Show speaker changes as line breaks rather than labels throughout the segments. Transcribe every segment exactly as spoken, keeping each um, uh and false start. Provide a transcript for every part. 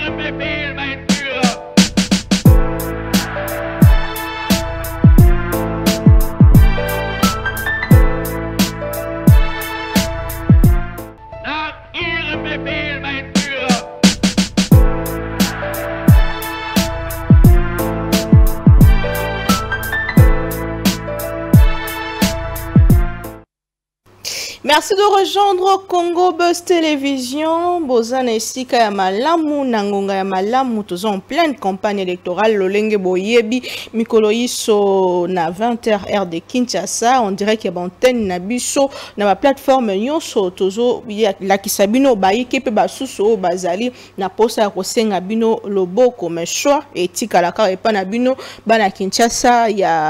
Merci de rejoindre Congo Buzz Télévision. Bozana esika ya malamu na ngonga ya malamu tozo en pleine campagne électorale lolenge boyebi mikolo iso na vingt heures heure de Kinshasa. On dirait que bantenne na biso na ba plateforme nyonso tozo la kisabino bayike pe basusu bazali na posa ya kosenga bino loboko mais choix etika la ka epa na bino bana Kinshasa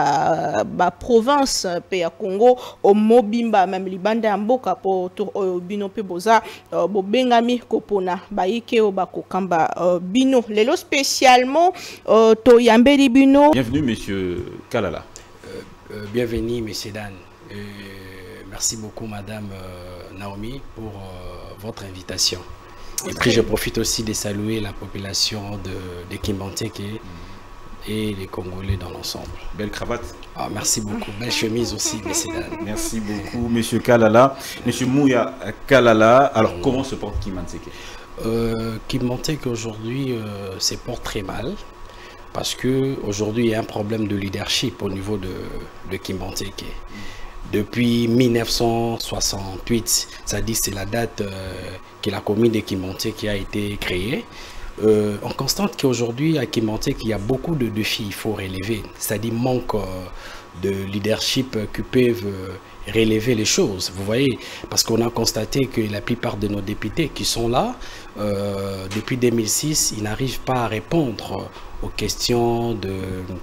ya ba province pe ya Congo au mobimba même libanda ya mboka po bino pe boza bo bengami kopona bayike o bakokamba bino lelo spécialement to yambeli bino.
Bienvenue monsieur Kalala.
Euh, euh, bienvenue monsieur Dan. Euh, merci beaucoup madame euh, Naomi pour euh, votre invitation. Et okay. Puis je profite aussi de saluer la population de, de Kimbanteke mm. et les Congolais dans l'ensemble.
Belle cravate.
Ah, merci beaucoup. Belle chemise aussi, monsieur Dan.
Merci beaucoup, monsieur Kalala. Monsieur Mouya Kalala, alors mm. comment se porte Kimbanteke?
euh, Kimbanteke aujourd'hui euh, se porte très mal parce qu'aujourd'hui il y a un problème de leadership au niveau de, de Kimbanteke. Mm. Depuis mille neuf cent soixante-huit, c'est-à-dire c'est la date euh, que la commune de Kimbanteke a été créée. Euh, on constate qu'aujourd'hui à Kimbanteke il y a beaucoup de défis il faut relever, c'est-à-dire manque euh, de leadership qui peuvent euh, relever les choses, vous voyez, parce qu'on a constaté que la plupart de nos députés qui sont là euh, depuis deux mille six, ils n'arrivent pas à répondre aux questions de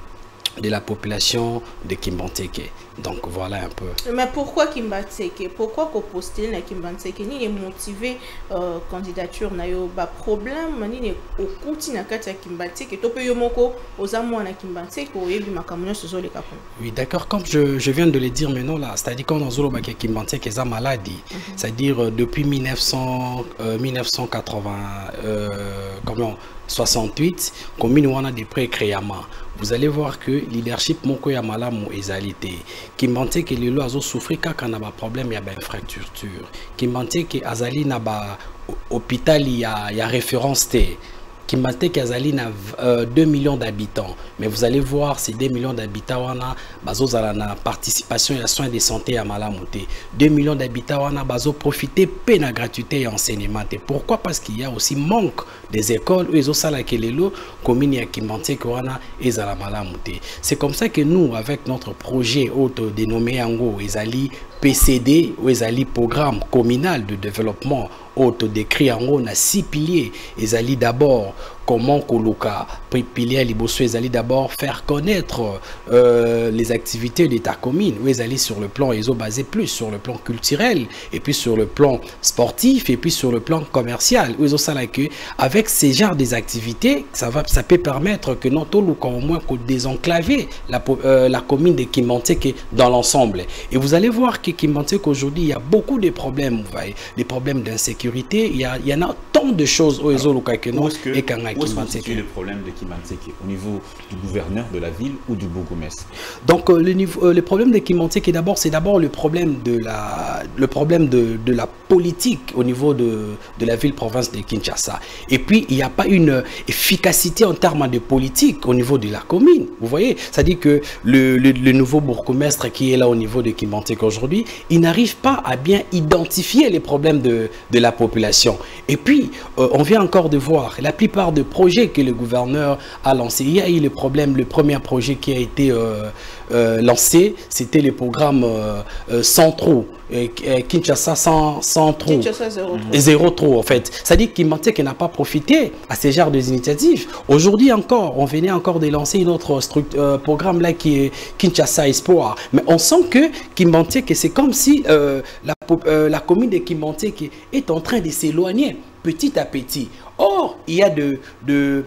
de la population de Kimbanteke. Donc voilà un peu.
Mais pourquoi Kimbanteke? Pourquoi qu'on postule na Kimbanteke? Ni est motivé euh, candidature na yo ba problème ni est au continent kata Kimbanteke to pe yo moko ozamu na Kimbanteke o yebi makamuno sozo le kapon.
Oui, d'accord, comme je, je viens de le dire maintenant là, c'est-à-dire quand on zolo ba Kimbanteke eza maladie, mm -hmm. c'est-à-dire euh, depuis mille neuf cents euh, mille neuf cent quatre-vingts euh, comment soixante-huit commune wana de près créama. Vous allez voir que leadership moko ya malamu ezalité. Kimbanteke lelo azo souffrir kaka na ba problème ya ba infrastructure. Kimbanteke azali na ba hôpital ya ya référence té. Kimbanteke azali na euh, deux millions d'habitants, mais vous allez voir ces deux millions d'habitants wana bazo zala na participation et soins de santé à malamuté. deux millions d'habitants wana bazo profiter pe na gratuité et enseignement. Pourquoi? Parce qu'il y a aussi manque des écoles où ils ont ça la kelelo commune ya Kimbanteke wana ezala malamuté. C'est comme ça que nous avec notre projet auto dénommé Ango ezali P C D ou ezali programme communal de développement auto décrit en haut, on a six piliers. Ils allaient d'abord comment Koluka, pilier liboso, ils allaient d'abord faire connaître euh, les activités d'état commune. Où ils allaient sur le plan, ils ont basé plus sur le plan culturel, et puis sur le plan sportif, et puis sur le plan commercial. Où ils ont ça là que avec ces genres des activités, ça va, ça peut permettre que non Toluka au moins que désenclaver la, euh, la commune de Kimbanteke dans l'ensemble. Et vous allez voir que Kimbanteke aujourd'hui, il y a beaucoup de problèmes, vous voyez, des problèmes d'insécurité. Il y, a, il y en a tant de choses au Ezoluka que non et qu'en
Où est-ce que c'est le problème de Kimbanteke? Au niveau du gouverneur de la ville ou du bourgmestre?
Donc euh, le, niveau, euh, le problème de Kimbanteke d'abord, c'est d'abord le problème de la, le problème de, de la politique au niveau de, de la ville-province de Kinshasa. Et puis il n'y a pas une efficacité en termes de politique au niveau de la commune. Vous voyez, c'est-à-dire que le, le, le nouveau bourgmestre qui est là au niveau de Kimbanteke aujourd'hui, il n'arrive pas à bien identifier les problèmes de, de la population. Et puis euh, on vient encore de voir la plupart des projets que le gouverneur a lancé. Il y a eu le problème, le premier projet qui a été euh, euh, lancé, c'était le programme euh, euh, sans trou. Euh, Kinshasa sans, sans trou.
Kinshasa zéro trou.
Zéro trou en fait. C'est-à-dire qu'il Kimbanteke n'a pas profité à ces genres d'initiatives. Aujourd'hui encore, on venait encore de lancer une autre euh, programme là qui est Kinshasa Espoir. Mais on sent que Kimbanteke, c'est comme si euh, la, euh, la commune de Kimbanteke est en train de s'éloigner petit à petit. Or, il y a de, de,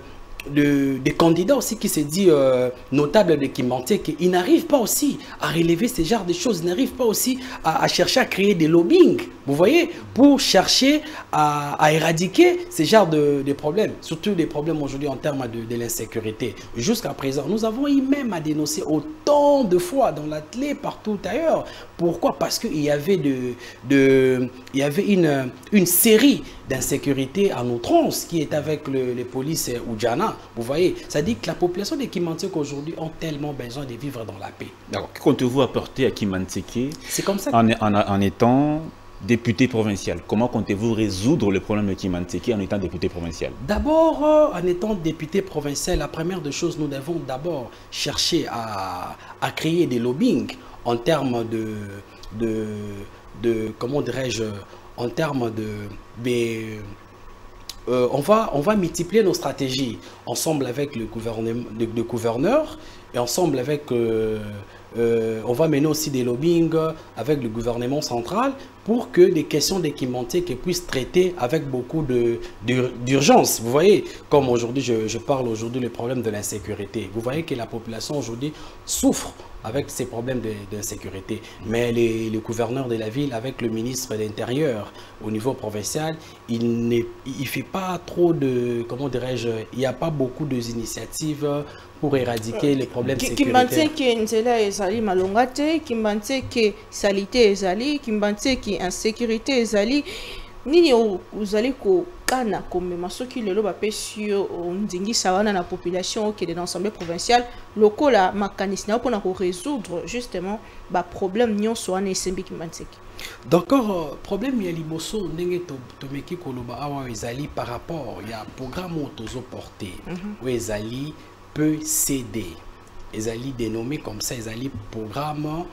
de, des candidats aussi qui se dit euh, notables de Kimbanté, qu'ils n'arrivent pas aussi à relever ce genre de choses, ils n'arrivent pas aussi à, à chercher à créer des lobbying, vous voyez, pour chercher à, à éradiquer ce genre de, de problèmes, surtout des problèmes aujourd'hui en termes de, de l'insécurité. Jusqu'à présent, nous avons eu même à dénoncer autant de fois dans l'atelier, partout ailleurs. Pourquoi? Parce qu'il y avait, de, de, il y avait une, une série d'insécurité en outrance qui est avec le, les polices Oudjana. Vous voyez, ça dit que la population des Kimantseke aujourd'hui ont tellement besoin de vivre dans la paix.
Alors, que comptez-vous apporter à Kimantseke?
C'est comme ça.
En, en, en étant député provincial, comment comptez-vous résoudre le problème de Kimantseke en étant député provincial?
D'abord, euh, en étant député provincial, la première des choses, nous devons d'abord chercher à, à créer des lobbying en termes de, de, de comment dirais-je, en termes de... de euh, on, va, on va multiplier nos stratégies ensemble avec le, gouvernement, le, le gouverneur et ensemble avec... Euh, Euh, on va mener aussi des lobbying avec le gouvernement central pour que des questions d'Kimantseke puissent traiter avec beaucoup d'urgence. Vous voyez, comme aujourd'hui, je, je parle aujourd'hui des problèmes de l'insécurité. Vous voyez que la population aujourd'hui souffre avec ces problèmes d'insécurité. Mais les, les gouverneurs de la ville, avec le ministre de l'Intérieur au niveau provincial, il ne il fait pas trop de, comment dirais-je, il n'y a pas beaucoup d'initiatives pour éradiquer les problèmes sécuritaires.
Kimantseke nzela ezali malonga te, Kimantseke salité ezali, Kimantseke insécurité ezali. Nini uzali ko kana komema soki lelo bapesi ndingisa wana na population qui est dans l'Assemblée provinciale lokola makanisi na pona ko résoudre justement ba problème nyonso wana esembi Kimantseke.
D'accord, problème ya liboso ndenge to tomeki koloba awa ezali par rapport ya programme autozo porté où ezali P C D, ezali dénommé comme ça, ezali programme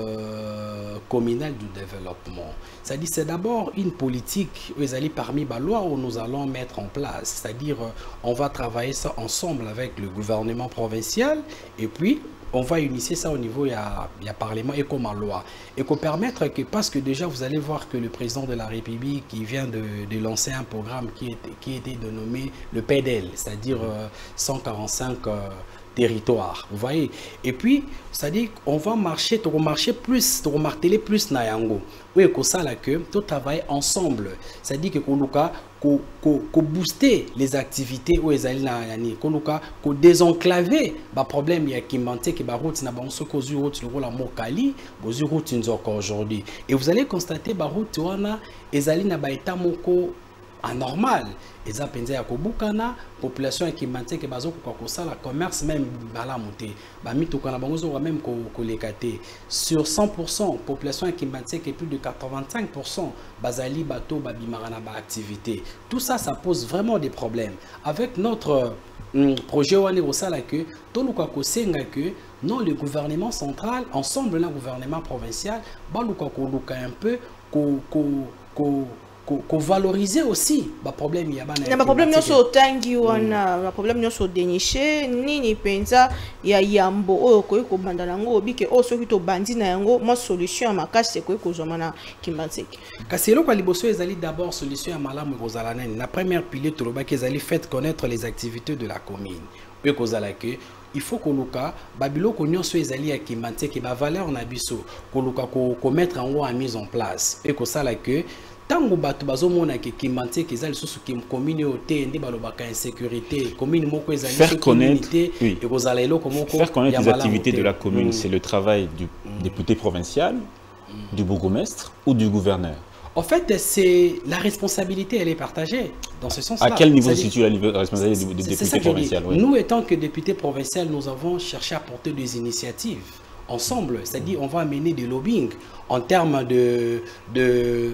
Euh, communal du développement. C'est-à-dire c'est d'abord une politique ezali parmi les lois où nous allons mettre en place. C'est-à-dire on va travailler ça ensemble avec le gouvernement provincial et puis on va initier ça au niveau il y a, il y a parlement et comme en loi et qu'on permettre que parce que déjà vous allez voir que le président de la République qui vient de, de lancer un programme qui était qui était dénommé le P D L, c'est-à-dire euh, cent quarante-cinq euh, territoire, vous voyez. Et puis, c'est-à-dire qu'on va marcher, on va marcher plus, on va marteler plus na yango. Oui, que ça là que tout travaille ensemble. C'est-à-dire que qu'on qu'on qu'on booster les activités où ezali na yani, qu'on qu'on désenclaver ba problème ya Kimantseke ba route na banso ko zu route le la mokali, bo zu route nzoko aujourd'hui. Et vous allez constater ba route wana ezali na ba état moko anormal. Les apenza ya kobukana population ya Kimantseke bazo ko kosala commerce même bala monter ba mitokana bango zo même ko kolekate sur cent pour cent population ya Kimantseke plus de quatre-vingt-cinq pour cent bazali bato babimara na ba activité. Tout ça ça pose vraiment des problèmes avec notre hum, projet wane osala que toluka ko senga que non le gouvernement central ensemble le gouvernement provincial baluka ko luka un peu ko ko ko qu'on valoriser aussi ba problème ya bana
na problème nyoso tangi wana ba problème nyoso déniché nini penza ya yambo oyo ko ko bandana ngo bike o soki to bandi na yango mo solution makasi ko ko zomana Kimantseke
kasi eloko liboso ezali d'abord solution ya malamu kozala nani la première pilier to loba ezali fait connaître les activités de la commune pe kozala que il faut que luka babilo ko nyonso ezali ya Kimantseke ba valeur na biso ko luka ko ko mettre en haut en mise en place pe ko sala que tango bato bazomona ke Kimantseke ezali susu ki commune ote ndi balobaka insécurité commune moko ezali
faire connaître oui.
et kozala eloko moko
faire connaître les activités de la commune, mm. c'est le travail du mm. député provincial, mm. du bourgmestre ou du gouverneur.
En fait, c'est la responsabilité, elle est partagée dans ce sens-là.
À quel niveau se situe la responsabilité du, du député provincial? Oui.
Nous, étant que député provincial, nous avons cherché à porter des initiatives ensemble, c'est-à-dire on va amener des lobbying en termes de, de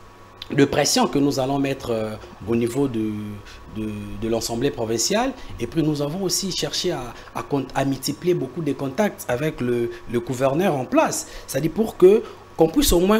de pression que nous allons mettre euh, au niveau de, de, de l'Assemblée provinciale. Et puis nous avons aussi cherché à, à, à multiplier beaucoup de contacts avec le, le gouverneur en place. C'est-à-dire pour que qu'on puisse au moins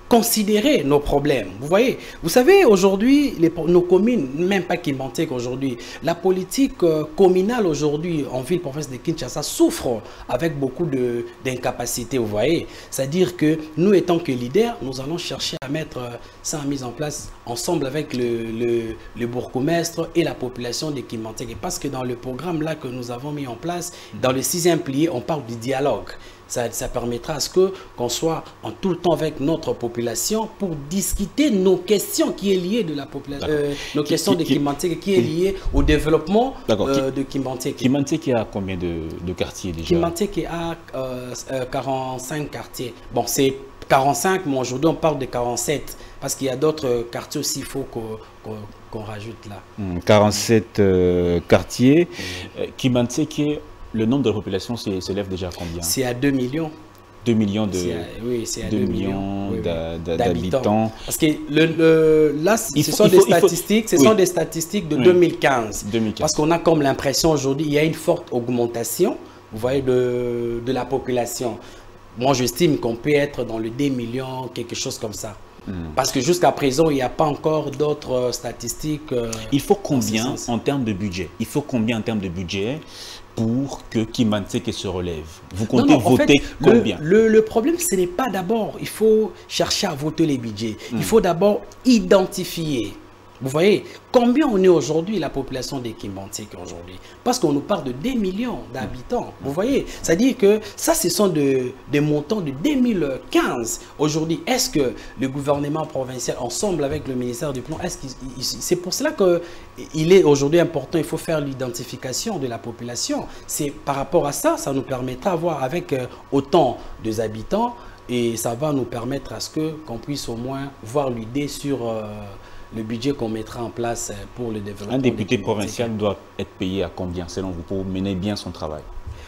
considérer nos problèmes. Vous voyez, vous savez, aujourd'hui, nos communes, même pas Kimbantek aujourd'hui, la politique euh, communale aujourd'hui en ville province de Kinshasa souffre avec beaucoup d'incapacités, vous voyez. C'est-à-dire que nous, étant que leaders, nous allons chercher à mettre euh, ça en mise en place ensemble avec le, le, le bourgmestre et la population de Kimbantek. Parce que dans le programme là que nous avons mis en place, dans le sixième pilier, on parle du dialogue. Ça, ça permettra à ce que qu'on soit en tout le temps avec notre population pour discuter nos questions qui est liées de la population, euh, nos qui, questions qui, de Kimbantek qui est liée au développement euh, de Kimbantek.
Kimbantek a combien de, de quartiers déjà?
Kimbantek a euh, euh, quarante-cinq quartiers. Bon, c'est quarante-cinq, mais aujourd'hui on parle de quarante-sept parce qu'il y a d'autres quartiers aussi, il faut qu'on qu'on qu'on rajoute là.
Mmh, quarante-sept euh, quartiers. Mmh. Kimbantek, le nombre de la population s'élève déjà à combien?
C'est à deux millions.
deux millions de
à, oui, c'est à
deux millions
oui, oui.
d'habitants.
Parce que le, le, là, ce
faut,
sont des
faut,
statistiques, ce
oui.
sont des statistiques de oui. deux mille quinze. deux mille quinze. Parce qu'on a comme l'impression aujourd'hui, il y a une forte augmentation, vous voyez, de, de la population. Moi, j'estime qu'on peut être dans le deux millions, quelque chose comme ça. Hmm. Parce que jusqu'à présent, il n'y a pas encore d'autres statistiques. Euh,
il faut combien en, en termes de budget? Il faut combien en termes de budget pour que Kimbantek se relève? Vous comptez non, non, voter fait, combien?
le, le, le problème, ce n'est pas d'abord, il faut chercher à voter les budgets. Mm. Il faut d'abord identifier. Vous voyez, combien on est aujourd'hui, la population de Kimbantek aujourd'hui? Parce qu'on nous parle de deux millions d'habitants. Vous voyez, c'est-à-dire que ça, ce sont de, des montants de deux mille quinze. Aujourd'hui, est-ce que le gouvernement provincial, ensemble avec le ministère du Plan, est-ce qu'il, c'est pour cela qu'il est aujourd'hui important, il faut faire l'identification de la population. C'est par rapport à ça, ça nous permettra d'avoir avec autant de habitants et ça va nous permettre à ce que qu'on puisse au moins voir l'idée sur... Euh, le budget qu'on mettra en place pour le développement.
Un député provincial doit être payé à combien, selon vous, pour mener bien son travail?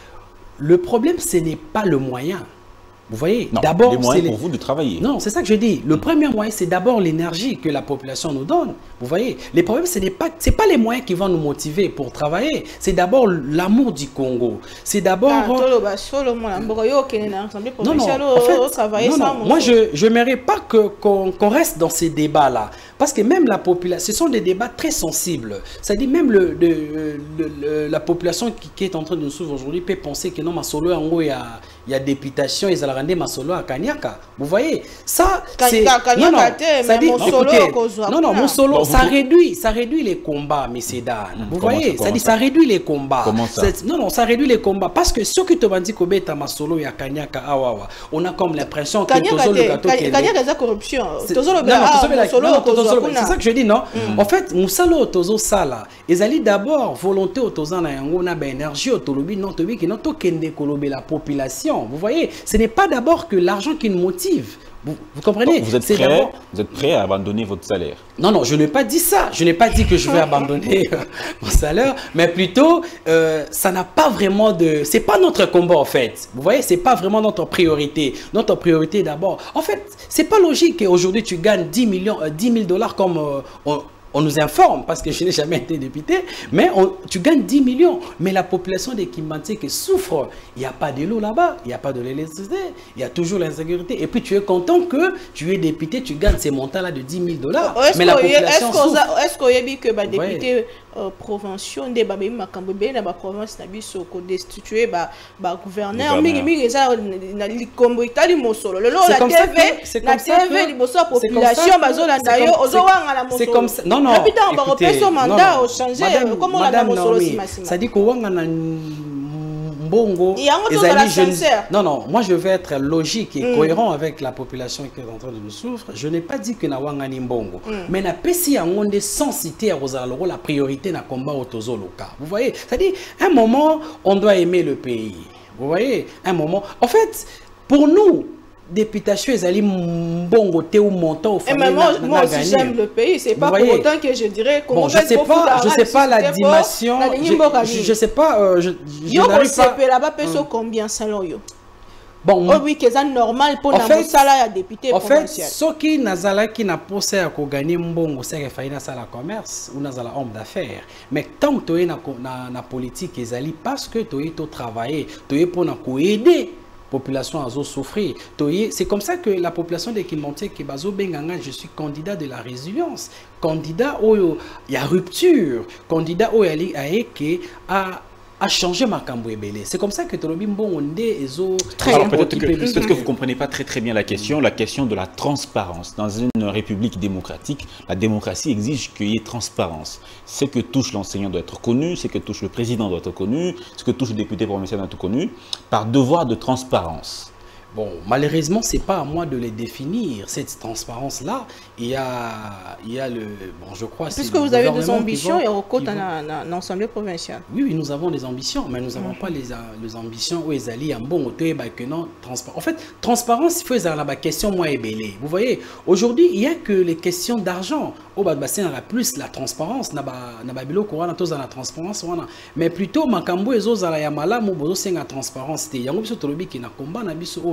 Le problème, ce n'est pas le moyen. Vous voyez,
d'abord, les moyens pour les... vous de travailler.
Non, c'est ça que je dis. Le mmh. premier moyen, c'est d'abord l'énergie que la population nous donne. Vous voyez, les problèmes, ce n'est pas, c'est pas les moyens qui vont nous motiver pour travailler. C'est d'abord l'amour du Congo. C'est d'abord... Ah,
non, non,
en fait, non, non. Moi, je n'aimerais pas qu'on qu'on reste dans ces débats-là. Parce que même la population, ce sont des débats très sensibles. C'est-à-dire même le, le, le, le, la population qui, qui est en train de nous suivre aujourd'hui peut penser que non, ma solo, en gros, il y a, il y a députation, ils allaient rendre ma solo à Kanyaka. Vous voyez, ça, c'est... Non, non, ça dit, écoutez, non, non, mon solo, bon, ça réduit, ça réduit les combats, messieurs dames. Vous comment voyez, ça, ça dit, ça réduit les combats.
Comment ça?
Non, non, ça réduit les combats. Parce que ceux qui te vendent que bêta ma solo et à Kanyaka, awawa, on a comme l'impression que Tozo le gâteau...
Kanyaka, c'est la corruption. Tozo le
gâteau, c'est ça que je dis, non? Mm. En fait, Moussalo Tozo Sala, ils allaient d'abord volonté au Tozo na yango na ba énergie au Tolobi non tobi qui non to kende kolobe la population. Vous voyez, ce n'est pas d'abord que l'argent qui nous motive. Vous, vous comprenez?
Donc, vous, êtes prêt, vous êtes prêt à abandonner votre salaire?
Non, non, je n'ai pas dit ça. Je n'ai pas dit que je vais abandonner euh, mon salaire, mais plutôt, euh, ça n'a pas vraiment de... C'est pas notre combat, en fait. Vous voyez, c'est pas vraiment notre priorité. Notre priorité, d'abord... En fait, c'est pas logique qu'aujourd'hui, tu gagnes dix millions, euh, dix mille dollars comme... Euh, on, On nous informe, parce que je n'ai jamais été député, mais on, tu gagnes dix millions. Mais la population des Kimbantek souffre. Il n'y a pas de l'eau là-bas, il n'y a pas de l'électricité, il y a toujours l'insécurité. Et puis tu es content que tu es député, tu gagnes ces montants-là de dix mille dollars. Mais la population souffre.
Est-ce qu'il y a que les députés provinciaux de la province sont destitués par le gouverneur?
C'est comme ça. Non, non, écoutez, non, non. Madame, Madame Naomi, ça dit que Wangana Mbongo, non, non, moi je vais être logique et mm. cohérent avec la population qui est en train de nous souffrir. Je n'ai pas dit que na Wangani Mbongo, mm. mais na pesi en onde sans citer à Rosaloro la priorité na combat au Tozo Loka. Vous voyez, c'est-à-dire, un moment, on doit aimer le pays. Vous voyez, un moment. En fait, pour nous, députation, ils allaient bon ou montant au
fond. Mais moi, moi aussi j'aime le pays. C'est pas pour autant que je dirais
qu'on bon, je sais pas, je sais pas la dimension. Je, je sais pas. Euh, je, je
n'arrive pas. Là-bas, peso combien selon yo?
Bon,
oh oui, c'est normal pour un salaire député
provincial. En fait, ceux qui n'azala qui n'a pas à gagner mbongo, c'est qu'il faut faire la commerce ou n'azala homme d'affaires. Mais tant que tu es na na politique, ils allaient parce que tu es au travail, tu es pour nous aider population a souffrir. C'est comme ça que la population de Kimbanté, Kebazo Benganga, je suis candidat de la résilience, candidat où il y a rupture, candidat où il y a a changé ma Ebele. C'est comme ça que Tolobimbo Onde et Zo.
Alors peut-être que, peut que vous ne comprenez pas très très bien la question, la question de la transparence. Dans une république démocratique, la démocratie exige qu'il y ait transparence. Ce que touche l'enseignant doit être connu, ce que touche le président doit être connu, ce que touche le député provincial doit être connu, par devoir de transparence.
Bon, malheureusement, ce n'est pas à moi de les définir, cette transparence-là. Il y a, il y a le... Bon, je crois...
Puisque vous avez des ambitions et au côté dans l'Assemblée provinciale.
Oui, oui, nous avons des ambitions, mais nous n'avons mm-hmm. pas les, les ambitions où ils allaient en bon côté, que non, transparence. En fait, transparence, il faut avoir la question moi et belé. Vous voyez, aujourd'hui, il n'y a que les questions d'argent. Au bas de bassin, on a plus la transparence. N'a pas bilo courant dans la transparence. Mais plutôt, makambo et zozala yamala, mobozo c'est la transparence. Il y a un peu de qui n'a combat, n'a biso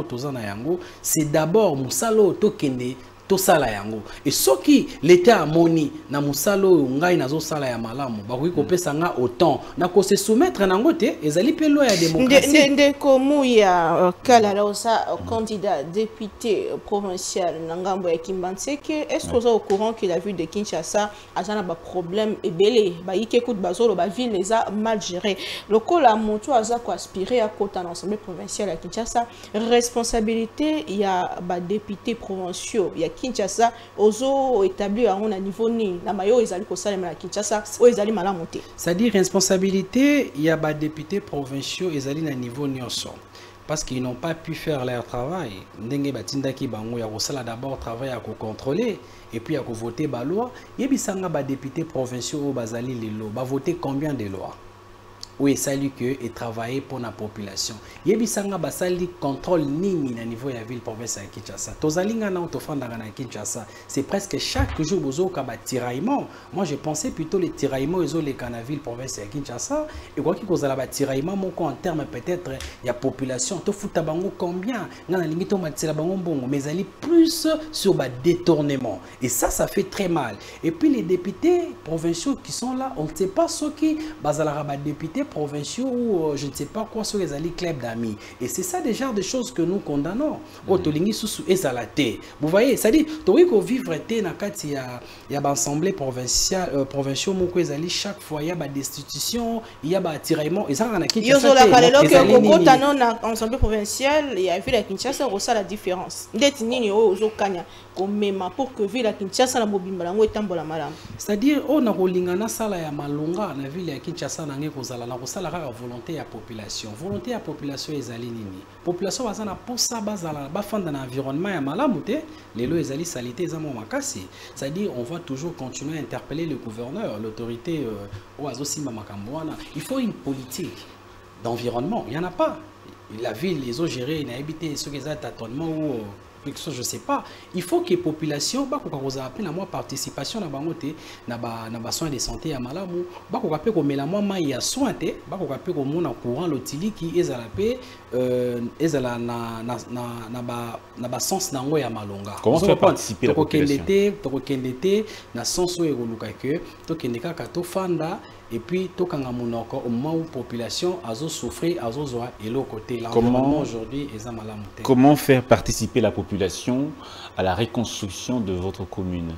c'est d'abord Moussalo Tokende tosala yango et ce qui l'état amoni na Moussalo ngai nazo sala ya malamu bakoki kopesa nga autant na ko se soumettre nango te ezali pe loi ya démocratie
nde ko muya kala la osa candidat député provincial na ngambo ya Kimbantseke. Est-ce que vous êtes au courant que la ville de Kinshasa a un problème ebele ba yike kout bazolo ba ville les a mal géré le col a monto aza ko aspirer à côté dans l'Assemblée provinciale à Kinshasa responsabilité il y a ba député provinciaux il y a Kinshasa ozo établi à un niveau ni la mayo ezali ko salema Kinshasa o ezali malamonté.
C'est-à-dire responsabilité il y a des députés provinciaux ezali na niveau nyonso parce qu'ils n'ont pas pu faire leur travail. Ndenge batindaki bango ya kosala d'abord travail à contrôler et puis à voter ba loi yebisanga ba députés provinciaux o bazali lelo ba voter combien de lois. Oui, salut que et travailler pour la population. Yebisanga basali contrôle nini na niveau ya ville province à Kinshasa. Tozalinga na otofanda na Kinshasa, c'est presque chaque jour bozo ka ba tiraillement. Moi je pensais plutôt les tiraillements ezo les kana ville province à Kinshasa et quoi qui kozala ba tiraillement moko en terme peut-être ya population to futa bango combien na lingi to matela bango bongo mais ali plus sur ba détournement et ça ça fait très mal. Et puis les députés provinciaux qui sont là, on ne sait pas ce qui bazala ba députés provinciaux ou euh, je ne sais pas quoi sur les alliés clubs d'amis et c'est ça déjà des choses que nous condamnons. Oh tolingi susu ezalate. Vous voyez, ça dit toi qu'on vivre été na kati ya ya ba assemblée provinciale euh, provinciaux moko ezali chaque fois il y a ba destitution, il y a ba tiraillement et ça na Kinshasa.
Yo la kalelo que koko tano na assemblée provinciale il y a vu la Kinshasa rosa la différence. Ndeti nini o zo kanya komema pour que ville la Kinshasa na mobimba lango etambola malamu.
C'est-à-dire on na rolingana sala ya malonga na ville ya Kinshasa na nge kozala na kosala kaka volonté ya population. Volonté ya population ezali nini? Population bazana posa bazala bafanda na environnement ya malamu te, lelo ezali salité ezamo makasi. C'est-à-dire on va toujours continuer à interpeller le gouverneur, l'autorité euh, au azosima makambo wana. Il faut une politique d'environnement, il y en a pas. La ville les eaux gérées na habité ce que ça tâtonnement ou quelque chose je sais pas. Il faut que les populations ba ko ka appelle la moi participation na bangote na ba na ba soins de santé ya malamu ba ko ka pe ko mela moi mai ya soin te ba ko ka pe ko mona courant lotili ki ezala pe euh ezala na na na ba na ba sens nango ya malonga.
Comment faire participer la population?
To ko kendete na sens o ekoluka ke to kendeka ka to fanda et puis tout quand monoko au moment où population azo souffrir azo zoa et l'autre côté l'environnement aujourd'hui est malamonté.
Comment faire participer la population à la reconstruction de votre commune?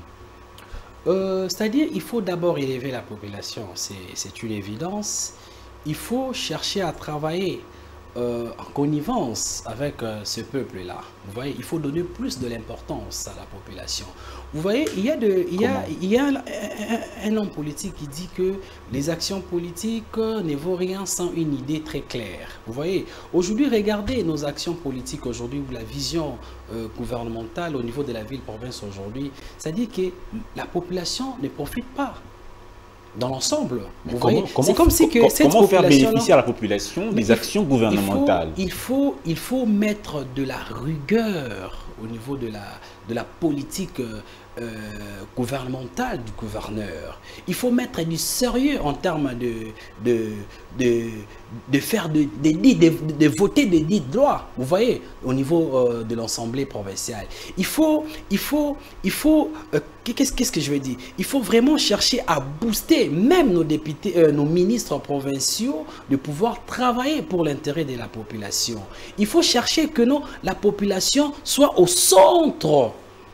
euh, c'est-à-dire il faut d'abord élever la population, c'est une évidence. Il faut chercher à travailler Euh, en connivence avec euh, ce peuple-là. Vous voyez, il faut donner plus de l'importance à la population. Vous voyez, il y a, de, il y a, il y a un, un, un homme politique qui dit que les actions politiques ne vaut rien sans une idée très claire. Vous voyez, aujourd'hui, regardez nos actions politiques aujourd'hui, ou la vision euh, gouvernementale au niveau de la ville-province aujourd'hui, ça dit que la population ne profite pas. Dans l'ensemble,
c'est comme si que cette comment faire bénéficier à la population des actions gouvernementales?
Il faut, il faut, il faut mettre de la rigueur au niveau de la, de la politique euh, gouvernementale du gouverneur. Il faut mettre du sérieux en termes de, de, de, de faire de, de, de, de, de voter des dits de loi, vous voyez, au niveau euh, de l'Assemblée provinciale. Il faut, il faut, il faut euh, qu'est-ce qu'est-ce que je veux dire? Il faut vraiment chercher à booster même nos députés, euh, nos ministres provinciaux de pouvoir travailler pour l'intérêt de la population. Il faut chercher que non, la population soit au centre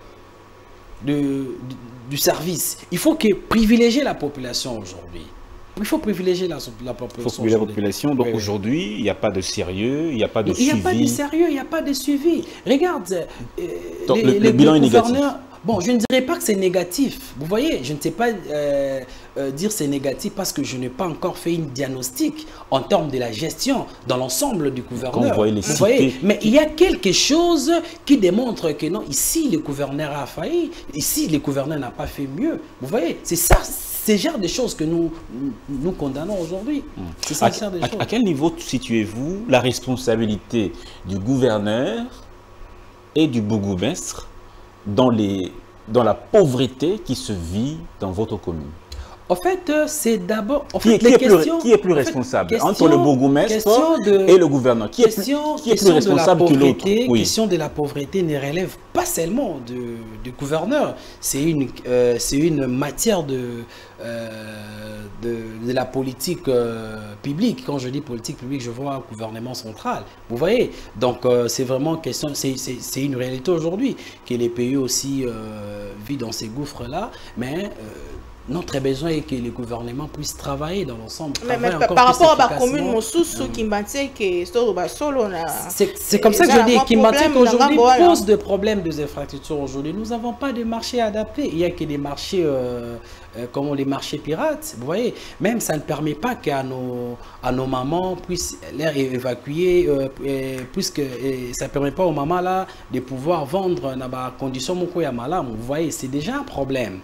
de, de, du service. Il faut que privilégier la population aujourd'hui. Il faut privilégier la, la population.
Il faut privilégier la population. Donc oui, aujourd'hui, il oui. n'y a pas de sérieux, il n'y a pas de
il
suivi.
Il n'y a pas de sérieux, il n'y a pas de suivi. Regarde, euh,
Donc,
les,
le,
les,
le bilan
les
est négatif.
Bon, je ne dirais pas que c'est négatif. Vous voyez, je ne sais pas euh, euh, dire c'est négatif parce que je n'ai pas encore fait une diagnostic en termes de la gestion dans l'ensemble du gouverneur.
Vous voyez les
vous voyez, mais il y a quelque chose qui démontre que non, ici le gouverneur a failli, ici le gouverneur n'a pas fait mieux. Vous voyez, c'est ça, c'est le genre de choses que nous, nous condamnons aujourd'hui. C'est ça,
à,
genre de
à,
choses.
À quel niveau situez-vous la responsabilité du gouverneur et du bourgmestre dans, les, dans la pauvreté qui se vit dans votre commune?
En fait, c'est d'abord...
Qui, qui, qui est plus responsable en fait, question, entre le bourgmestre de, et le gouverneur? Qui
question,
est plus, qui est plus responsable que l'autre?
Oui. Question de la pauvreté ne relève pas seulement de, du gouverneur. C'est une, euh, c'est une matière de, euh, de, de la politique euh, publique. Quand je dis politique publique, je vois un gouvernement central. Vous voyez? Donc, euh, c'est vraiment question... C'est une réalité aujourd'hui que les pays aussi euh, vivent dans ces gouffres-là. Mais... Euh, notre besoin est que les gouvernements puissent travailler dans l'ensemble.
Mais, mais par rapport à la commune, Moussousou, Kimbanté,
c'est comme ça que je dis, Kimbanté aujourd'hui pose des problèmes des infrastructures aujourd'hui. Nous n'avons pas de marchés adaptés. Il n'y a que des marchés, euh, euh, comme les marchés pirates. Vous voyez, même ça ne permet pas qu'à nos, à nos mamans puissent l'air évacuer, euh, et, puisque et ça ne permet pas aux mamans là de pouvoir vendre dans des conditions beaucoup à malam. Vous voyez, c'est déjà un problème.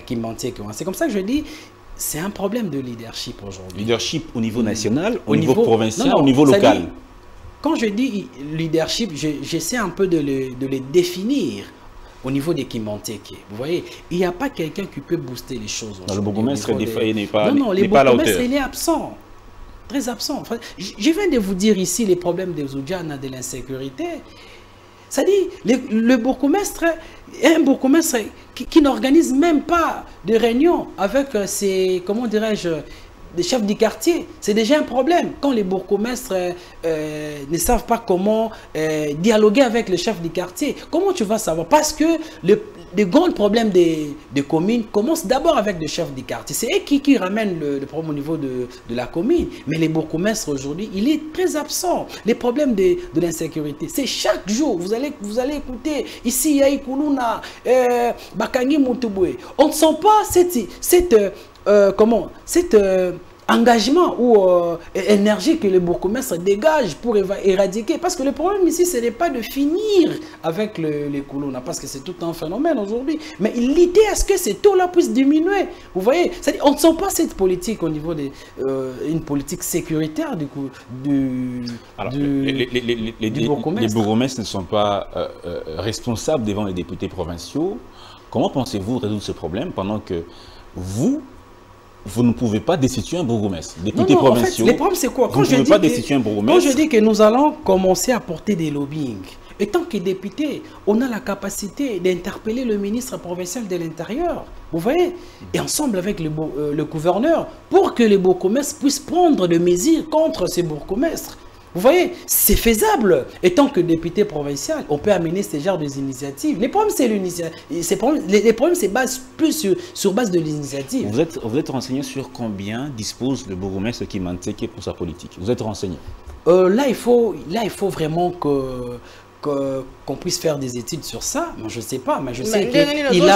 C'est comme ça que je dis, c'est un problème de leadership aujourd'hui.
Leadership au niveau national, au,
au
niveau, niveau provincial, non, non, au niveau local.
Dit, quand je dis leadership, j'essaie un peu de le, de le définir au niveau des Kimanteke. Vous voyez, il n'y a pas quelqu'un qui peut booster les choses.
Le bourgmestre n'est des... pas,
non, non, les
pas à la hauteur.
Il est absent. Très absent. Enfin, je viens de vous dire ici les problèmes des Oudjana, de l'insécurité. C'est-à-dire, le, le bourgmestre est un bourgmestre qui, qui n'organise même pas de réunion avec ses, comment dirais-je, des chefs du quartier. C'est déjà un problème. Quand les bourgmestres euh, ne savent pas comment euh, dialoguer avec le chef du quartier, comment tu vas savoir? Parce que le, les grands problèmes des, des communes commencent d'abord avec le chef du quartier. C'est eux qui, qui ramènent le, le problème au niveau de, de la commune. Mais les bourgmestres aujourd'hui, il est très absent. Les problèmes de, de l'insécurité, c'est chaque jour. Vous allez, vous allez écouter, ici, il y a Ikuluna, euh, Bakangi Moutouboue. On ne sent pas cette... cette Euh, comment cet euh, engagement ou euh, énergie que le bourgmestre dégage pour éradiquer. Parce que le problème ici, ce n'est pas de finir avec le, les Koulouna, parce que c'est tout un phénomène aujourd'hui. Mais l'idée est ce que ces taux-là puissent diminuer. Vous voyez, on ne sent pas cette politique au niveau de euh, une politique sécuritaire du coup du,
Alors,
du,
les, les, les, les, les,
du bourgmestre.
Les bourgmestres ne sont pas euh, euh, responsables devant les députés provinciaux. Comment pensez-vous résoudre ce problème pendant que vous, vous ne pouvez pas destituer un bourgmestre, député
non, non,
provinciaux.
En fait, le problème, c'est quoi? Quand
vous ne pouvez pas
que,
destituer un bourgmestre.
Quand je dis que nous allons commencer à porter des lobbying, et tant que député, on a la capacité d'interpeller le ministre provincial de l'Intérieur, vous voyez, et ensemble avec le, euh, le gouverneur, pour que les bourgmestres puissent prendre des mesures contre ces bourgmestres. Vous voyez, c'est faisable. Et tant que député provincial, on peut amener ce genre d'initiatives. Les problèmes, c'est l'initiative. Les problèmes, c'est base plus sur, sur base de l'initiative.
Vous êtes, vous êtes renseigné sur combien dispose le bourgmestre Kimanteke pour sa politique? Vous êtes renseigné?
euh, Là, il faut, là, il faut vraiment que... qu'on puisse faire des études sur ça. Moi, je ne sais pas, mais je sais qu'il a... Il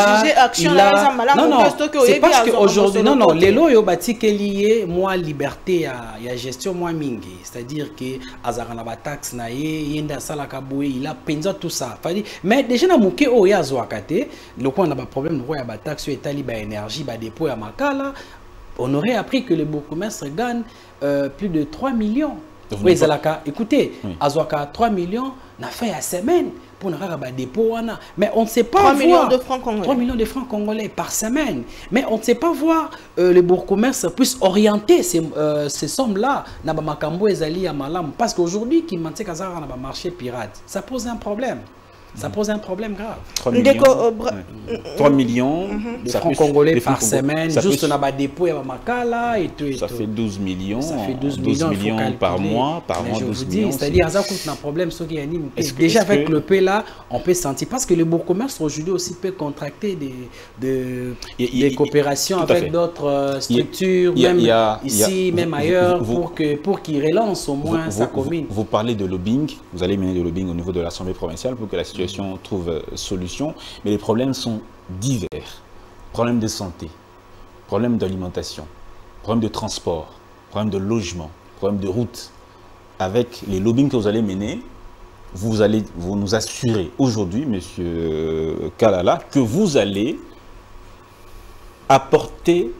a non, non, c'est parce qu'aujourd'hui, non, non, les lois qui sont liées, moi, liberté à la gestion, moi, mingi. C'est-à-dire que Azarana taxe naie, Yenda Salakaboué, il a pensé tout ça. Mais déjà, na mouké o ya zoakate, le quoi on a pas problème, il y a ba taxe sur état libre énergie, ba dépôt à Makala, on aurait appris que le bourgmestre gagne euh, plus de trois millions. Oui, Zalaka, écoutez, oui. Azwaka trois millions n'a fait à semaine pour un dépôt. Mais on ne sait pas
trois
voir...
millions de francs congolais.
trois millions de francs congolais par semaine. Mais on ne sait pas voir euh, les bourg-commerce puissent orienter ces, euh, ces sommes-là dans le Makambo et Zali à Malam. Parce qu'aujourd'hui, qui manque Kazara dans le marché pirate, ça pose un problème. Ça pose un problème grave.
trois millions, ouais. trois millions
mm-hmm. de francs congolais par semaine, juste dans le dépôt et Makala et tout. Et
ça
tout.
fait douze millions,
ça fait douze
douze
millions,
millions par mois, par
mais
mois,
je
douze
vous dis,
millions.
c'est-à-dire, ça coûte un problème. Ce qui anime.
Que,
déjà avec
que...
le P là, on peut sentir. Parce que le beau commerce aujourd'hui aussi peut contracter des, des, y a, des coopérations avec d'autres structures, y a, même y a, ici, y a, même vous, ailleurs, vous, pour qu'ils pour qu relancent au moins
vous,
sa
vous,
commune.
Vous, vous parlez de lobbying, vous allez mener de lobbying au niveau de l'Assemblée provinciale pour que la situation mmh. trouve solution, mais les problèmes sont divers. Problèmes de santé, problèmes d'alimentation, problèmes de transport, problèmes de logement, problèmes de route. Avec les lobbying que vous allez mener, vous allez vous nous assurer aujourd'hui, monsieur Kalala, que vous allez apporter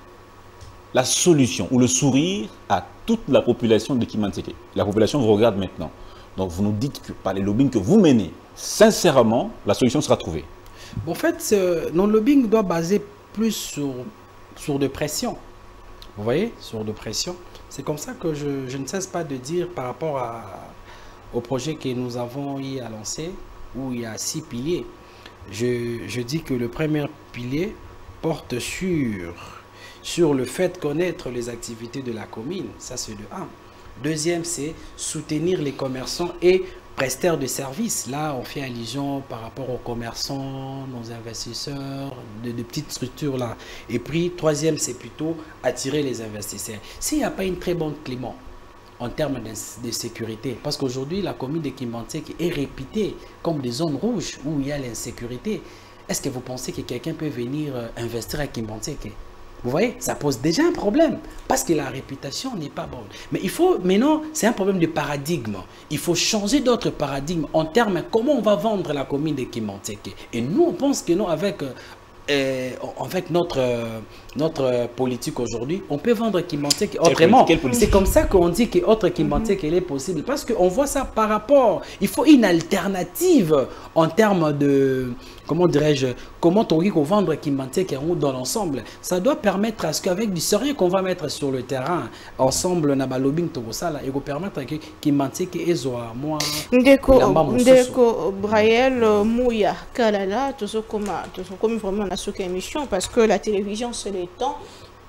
la solution ou le sourire à toute la population de Kimanteke. La population vous regarde maintenant. Donc vous nous dites que par les lobbying que vous menez, sincèrement, la solution sera trouvée.
En fait, euh, notre lobbying doit baser plus sur, sur de pression. Vous voyez, sur de pression. C'est comme ça que je, je ne cesse pas de dire par rapport à, au projet que nous avons eu à lancer, où il y a six piliers. Je, je dis que le premier pilier porte sur, sur le fait de connaître les activités de la commune. Ça, c'est le un. Deuxième, c'est soutenir les commerçants et prestataires de services. Là, on fait allusion par rapport aux commerçants, nos investisseurs, de, de petites structures là. Et puis, troisième, c'est plutôt attirer les investisseurs. S'il n'y a pas une très bonne climat en termes de, de sécurité, parce qu'aujourd'hui, la commune de Kimanteke est réputée comme des zones rouges où il y a l'insécurité, est-ce que vous pensez que quelqu'un peut venir investir à Kimanteke? Vous voyez, ça pose déjà un problème parce que la réputation n'est pas bonne. Mais il faut, maintenant, c'est un problème de paradigme. Il faut changer d'autres paradigmes en termes de comment on va vendre la commune de Kimanteke. Et nous, on pense que non, avec, euh, avec notre, euh, notre politique aujourd'hui, on peut vendre Kimanteke autrement. C'est comme ça qu'on dit que autre Kimanteke mm-hmm. est possible. Parce qu'on voit ça par rapport. Il faut une alternative en termes de... Comment dirais-je, comment on dit qu'on vendre Kimanteke dans l'ensemble. Ça doit permettre à ce qu'avec du sérieux qu'on va mettre sur le terrain, ensemble, na lobbying tout ça là, et qu'on permettre que Kimanteke ezoa moi.
Ndeko, Ndeko, Braël, Mouya, Kalala, tout ça comme, tout ça comme vraiment la souke émission parce que la télévision c'est le temps.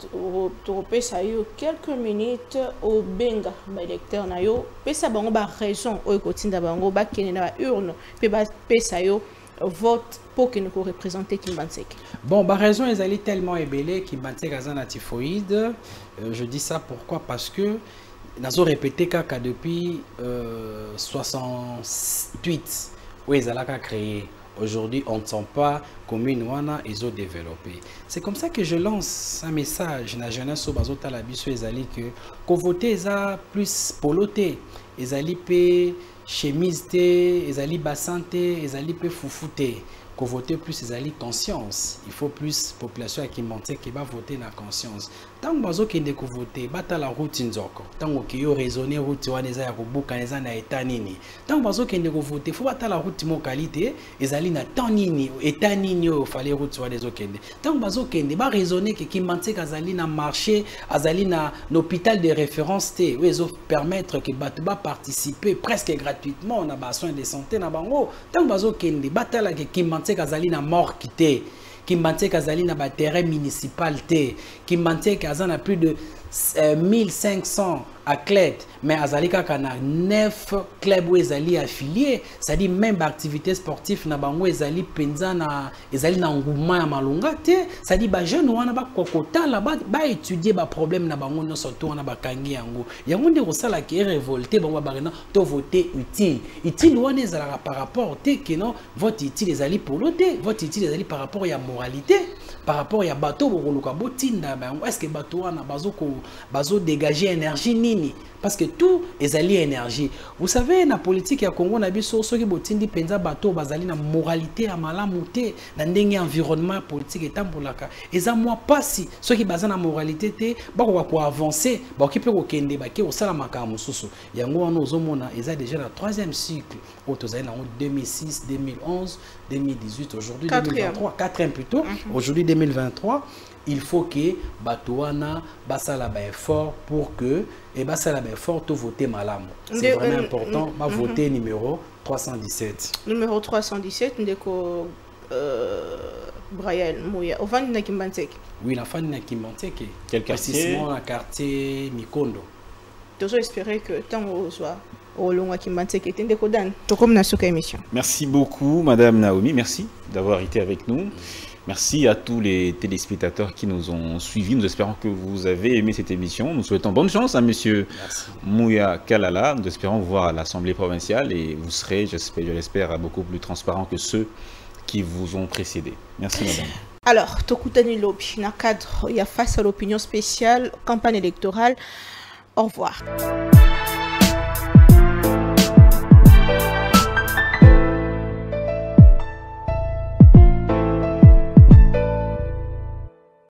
Tu repères ça yo quelques minutes au benga ba électeur na yo, pesa bango ba raison au kotinda bango ba kenena urne, pe ba pesa yo vote pour que nous représenter Kimanteke.
Bon, bah raison, ils allaient tellement ébélés Kimanteke a un typhoïde. Euh, je dis ça pourquoi? Parce que nous avons répété qu'à depuis euh, soixante-huit, où ils allaient créer. Aujourd'hui, on ne sent pas commune wana ils ont développé. C'est comme ça que je lance un message à la jeunesse au bazota la biso ils allaient que qu'on voter ça plus poloté, ils allaient payer chemise té, ils allaient bassanté, ils allaient payer foufouté. Qu'on voter plus ils allaient conscience. Il faut plus population qui monte qui va voter na conscience. Tant que bazo qui ne voter, bata la route nzoko. Tant que yo raisonner route wana za ya kubuka neza na état nini. Tant que bazo qui ne voter, faut bata la route mo qualité, ils allaient na temps nini, état nini yo fallait route wana zo kende. Tant que bazo kende ba raisonner que qui monte azali na marché, azali na l'hôpital de référence té, où ils permettre que batu ba participer presque gratuitement na ba soins de santé na bango. Tant que bazo kende bata la que qui monte Kazali na mort quitté, Kimanteke Kazali na ba terrain municipal té, Kimanteke Kazali na plus de euh, mille cinq cents athlètes, mais Azali kaka na neuf clubs où Ezali affiliés, c'est-à-dire même activité sportive na bango Ezali penza na Ezali na nguma ya malunga té, c'est-à-dire ba jeune wana ba kokota là ba ba étudier ba problème na bango no surtout wana ba kangi yango. Yango nde ko sala ki révolté bango ba na to voter utile. Utile wana ezala par rapport té que non vote utile Ezali pour l'autre, vote utile Ezali par rapport à la moralité. par rapport à bateau est-ce que bateau a bazo dégager énergie nini parce que tout est allié à énergie. Vous savez la politique ya Congo na biso soki botindi penza bateau bazali na moralité ya malamu te na ndenge environnement politique etambolaka eza moi pasi soki bazana moralité te bako ko avancer bako pe ko kende baki osala makambo susu yango wana ozomona eza déjà la troisième cycle au tozali na deux mille six deux mille onze deux mille dix-huit aujourd'hui deux mille vingt-trois quatrième plutôt mm-hmm. Aujourd'hui deux mille vingt-trois il faut que Batouana basala ba effort pour que et basala ba effort to voter malamu c'est vraiment euh, important ma mm -hmm. voter numéro trois cent dix-sept
numéro trois cent dix-sept ndeko euh, Brian Mouya au vandi na Kimbanteke.
Oui la fin na Kimbanteke
quel quartier
dans quartier Mikondo.
Toujours espérer que tant au soir au long à Kimbanteke ndeko dan to comme na soka émission.
Merci beaucoup madame Naomi, merci d'avoir été avec nous. Merci à tous les téléspectateurs qui nous ont suivis. Nous espérons que vous avez aimé cette émission. Nous souhaitons bonne chance à monsieur Mouya Kalala. Nous espérons vous voir à l'Assemblée provinciale et vous serez, j'espère, je l'espère, beaucoup plus transparent que ceux qui vous ont précédé. Merci madame.
Alors, Tokutani Lobi, dans le cadre, il y a face à l'opinion spéciale, campagne électorale. Au revoir.